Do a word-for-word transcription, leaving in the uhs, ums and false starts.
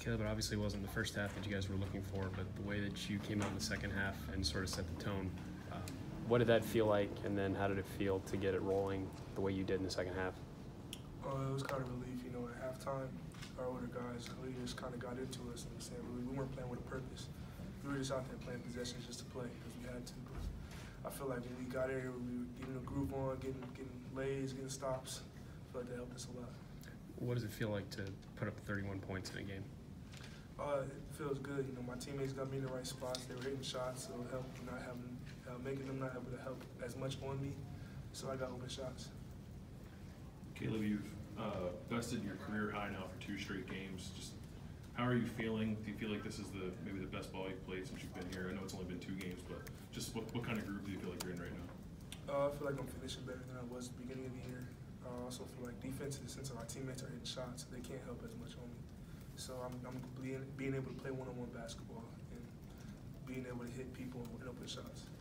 Kaleb, it obviously wasn't the first half that you guys were looking for, but the way that you came out in the second half and sort of set the tone, um, what did that feel like, and then how did it feel to get it rolling the way you did in the second half? Uh, it was kind of relief, you know, at halftime, our older guys, leaders kind of got into us and saying we, we weren't playing with a purpose. We were just out there playing possessions just to play because we had to. But I feel like when we got here, we were getting a groove on, getting getting lays, getting stops. I feel like that helped us a lot. What does it feel like to put up thirty-one points in a game? Uh, it feels good. You know, my teammates got me in the right spots. They were hitting shots, so it helped not having, uh, making them not able to help as much on me. So I got open shots. Kaleb, you've uh, bested your career high now for two straight games. Just how are you feeling? Do you feel like this is the maybe the best ball you've played since you've been here? I know it's only been two games, but just what, what kind of group do you feel like you're in right now? Uh, I feel like I'm finishing better than I was at the beginning of the year. Uh, I also feel like defense, in the sense of our teammates are hitting shots, they can't help as much on me. So I'm, I'm being, being able to play one-on-one basketball and being able to hit people in open shots.